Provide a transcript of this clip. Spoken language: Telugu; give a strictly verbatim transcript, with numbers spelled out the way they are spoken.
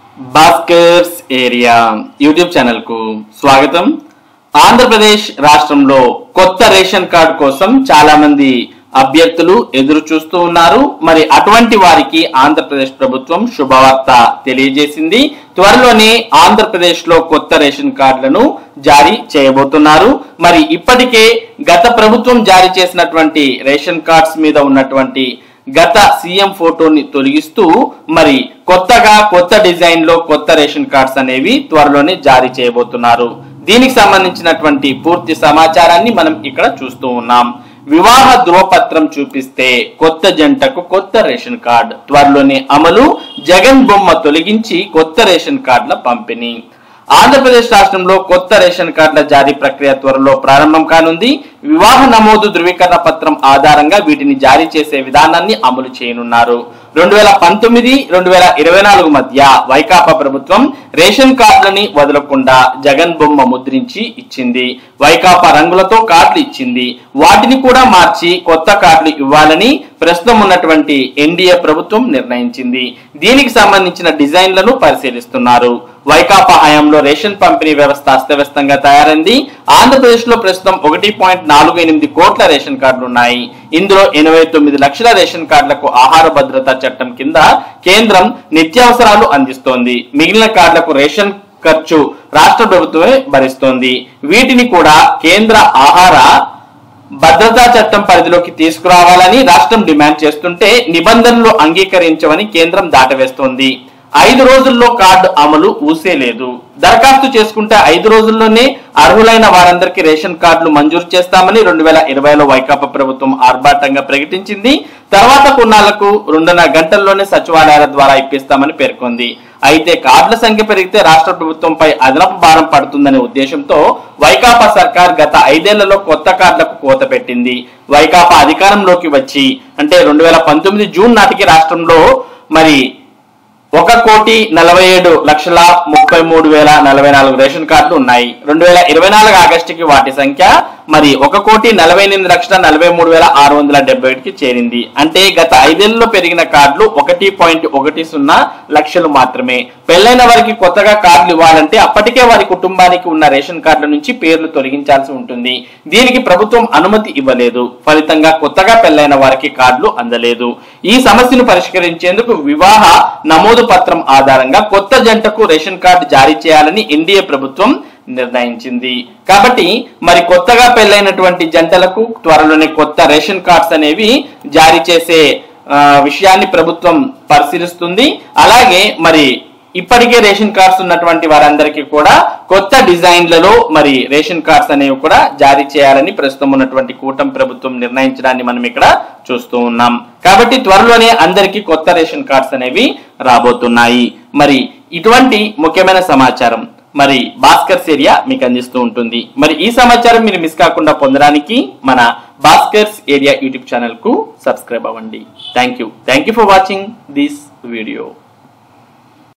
భాస్కర్స్ ఏరియా యూట్యూబ్ ఛానల్ కు స్వాగతం. ఆంధ్రప్రదేశ్ రాష్ట్రంలో కొత్త రేషన్ కార్డు కోసం చాలా మంది అభ్యర్థులు ఎదురు చూస్తూ ఉన్నారు. మరి అటువంటి వారికి ఆంధ్రప్రదేశ్ ప్రభుత్వం శుభవార్త తెలియజేసింది. త్వరలోనే ఆంధ్రప్రదేశ్ లో కొత్త రేషన్ కార్డులను జారీ చేయబోతున్నారు. మరి ఇప్పటికే గత ప్రభుత్వం జారీ చేసినటువంటి రేషన్ కార్డ్స్ మీద ఉన్నటువంటి గత సీఎం ఫోటోని తొలగిస్తూ మరి కొత్తగా కొత్త డిజైన్ లో కొత్త రేషన్ కార్డ్స్ అనేవి త్వరలోనే జారీ చేయబోతున్నారు. దీనికి సంబంధించినటువంటి పూర్తి సమాచారాన్ని మనం ఇక్కడ చూస్తూ ఉన్నాం. వివాహ ధృవపత్రం చూపిస్తే కొత్త జంటకు కొత్త రేషన్ కార్డు త్వరలోనే అమలు. జగన్ బొమ్మ తొలగించి కొత్త రేషన్ కార్డుల పంపిణీ. ఆంధ్రప్రదేశ్ రాష్ట్రంలో కొత్త రేషన్ కార్డుల జారీ ప్రక్రియ త్వరలో ప్రారంభం కానుంది. వివాహ నమోదు ధృవీకరణ పత్రం ఆధారంగా వీటిని జారీ చేసే విధానాన్ని అమలు చేయనున్నారు. రెండు వేల పంతొమ్మిది రెండు వేల ఇరవై నాలుగు మధ్య వైకాపా ప్రభుత్వం రేషన్ కార్డులని వదలకుండా జగన్ బొమ్మ ముద్రించి ఇచ్చింది. వైకాపా రంగులతో కార్డులు ఇచ్చింది. వాటిని కూడా మార్చి కొత్త కార్డులు ఇవ్వాలని ప్రస్తుతం ఉన్నటువంటి ఎన్డీఏ ప్రభుత్వం నిర్ణయించింది. దీనికి సంబంధించిన డిజైన్లను పరిశీలిస్తున్నారు. వైకాపా హయాంలో రేషన్ పంపిణీ వ్యవస్థ అస్తవ్యస్తంగా తయారైంది. ఆంధ్రప్రదేశ్ లో ప్రస్తుతం ఒకటి పాయింట్ నాలుగు ఎనిమిది కోట్ల రేషన్ కార్డులు ఉన్నాయి. ఇందులో ఎనభై తొమ్మిది లక్షల రేషన్ కార్డులకు ఆహార భద్రతా చట్టం కింద కేంద్రం నిత్యావసరాలు అందిస్తోంది. మిగిలిన కార్డులకు రేషన్ ఖర్చు రాష్ట్ర ప్రభుత్వమే భరిస్తోంది. వీటిని కూడా కేంద్ర ఆహార భద్రతా చట్టం పరిధిలోకి తీసుకురావాలని రాష్ట్రం డిమాండ్ చేస్తుంటే నిబంధనలు అంగీకరించవని కేంద్రం దాటవేస్తోంది. ఐదు రోజుల్లో కార్డు అమలు ఊసే లేదు. దరఖాస్తు చేసుకుంటే ఐదు రోజుల్లోనే అర్హులైన వారందరికీ రేషన్ కార్డులు మంజూరు చేస్తామని రెండు వేల ఇరవైలో వైకాపా ప్రభుత్వం ఆర్భాటంగా ప్రకటించింది. తర్వాత కొన్నాళ్లకు రెండున్నర గంటల్లోనే సచివాలయాల ద్వారా ఇప్పిస్తామని పేర్కొంది. అయితే కార్డుల సంఖ్య పెరిగితే రాష్ట్ర ప్రభుత్వంపై అదనపు భారం పడుతుందనే ఉద్దేశంతో వైకాపా సర్కార్ గత ఐదేళ్లలో కొత్త కార్డులకు కోత పెట్టింది. వైకాపా అధికారంలోకి వచ్చి అంటే రెండు వేల పంతొమ్మిది జూన్ నాటికి రాష్ట్రంలో మరి ఒక కోటి నలభై ఏడు లక్షల ముప్పై మూడు వేల నలభై నాలుగు రేషన్ కార్డులు ఉన్నాయి. రెండు వేల ఇరవై నాలుగు ఆగస్టుకి వాటి సంఖ్య మరి ఒక కోటి నలభై ఎనిమిది లక్షల నలభై మూడు వేల ఆరు వందల డెబ్బై ఒకటికి చేరింది. అంటే గత ఐదేళ్లలో పెరిగిన కార్డులు ఒకటి పాయింట్ ఒకటి సున్నా లక్షలు మాత్రమే. పెళ్లైన వారికి కొత్తగా కార్డులు ఇవ్వాలంటే అప్పటికే వారి కుటుంబానికి ఉన్న రేషన్ కార్డుల నుంచి పేర్లు తొలగించాల్సి ఉంటుంది. దీనికి ప్రభుత్వం అనుమతి ఇవ్వలేదు. ఫలితంగా కొత్తగా పెళ్లైన వారికి కార్డులు అందలేదు. ఈ సమస్యను పరిష్కరించేందుకు వివాహ నమోదు పత్రం ఆధారంగా కొత్త జంటకు రేషన్ కార్డు జారీ చేయాలని ఎన్డీఏ ప్రభుత్వం నిర్ణయించింది. కాబట్టి మరి కొత్తగా పెళ్లైనటువంటి జంటలకు త్వరలోనే కొత్త రేషన్ కార్డ్స్ అనేవి జారీ చేసే విషయాన్ని ప్రభుత్వం పరిశీలిస్తుంది. అలాగే మరి ఇప్పటికే రేషన్ కార్డ్స్ ఉన్నటువంటి వారందరికీ కూడా కొత్త డిజైన్లలో మరి రేషన్ కార్డ్స్ అనేవి కూడా జారీ చేయాలని ప్రస్తుతం ఉన్నటువంటి కూటమి ప్రభుత్వం నిర్ణయించడాన్ని మనం ఇక్కడ చూస్తూ ఉన్నాం. కాబట్టి త్వరలోనే అందరికీ కొత్త రేషన్ కార్డ్స్ అనేవి రాబోతున్నాయి. మరి ఇటువంటి ముఖ్యమైన సమాచారం మరి భాస్కర్స్ ఏరియా మీకు అందిస్తూ ఉంటుంది. మరి ఈ సమాచారం మీరు మిస్ కాకుండా పొందడానికి మన భాస్కర్స్ ఏరియా యూట్యూబ్ ఛానల్ కు సబ్స్క్రైబ్ అవ్వండి. Thank you thank you for watching this video.